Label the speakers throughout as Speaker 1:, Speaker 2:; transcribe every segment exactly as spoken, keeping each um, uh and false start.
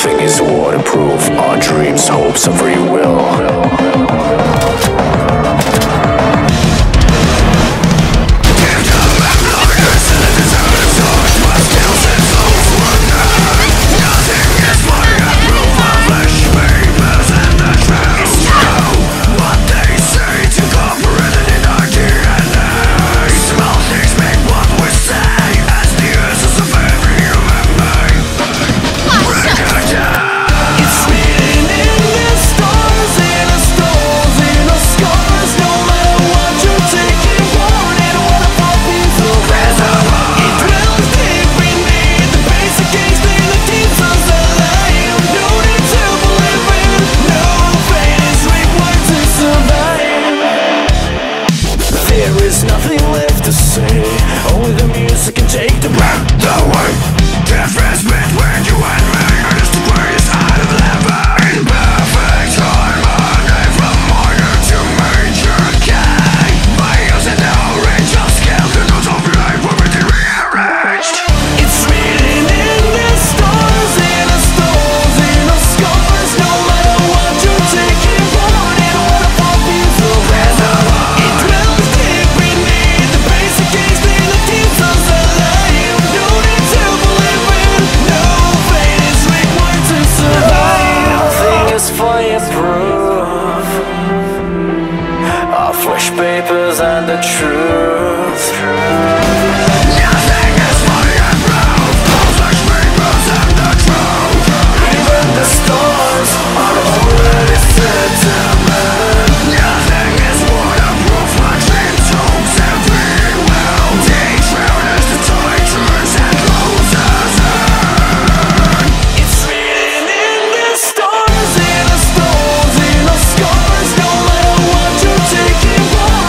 Speaker 1: Nothing is waterproof. Our dreams, hopes, and free will. Only the music can take the breath away. Difference between you and me is the greatest out of living. Imperfect harmony from minor to major key. By using the original scale, the notes of life will be rearranged. It's written in the stars, in the stones, in the scars. No matter what you take it on, in order for people forever. It dwells deep beneath the basic instinct. Papers and the truth. Nothing is fireproof. Flash papers and the truth. Even the stars are already set to man. Nothing is waterproof. My dreams, hopes, and free will. Each round as the tide turns and closes in. It's written in the stars, in the stones, in the scars. No matter what you take it.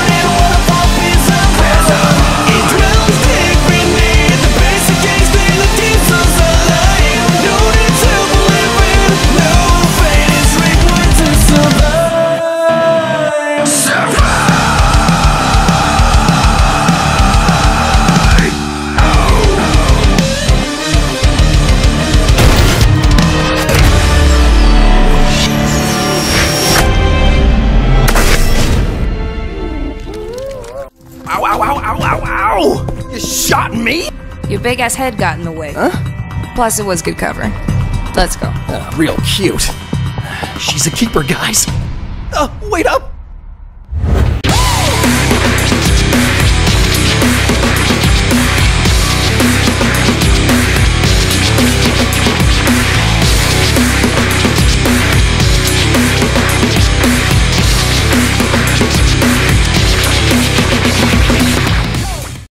Speaker 1: Ow, ow, ow, ow, ow, ow! You shot me?
Speaker 2: Your big-ass head got in the way.
Speaker 1: Huh?
Speaker 2: Plus, it was good cover. Let's go.
Speaker 1: Uh, real cute. She's a keeper, guys. Oh, wait up!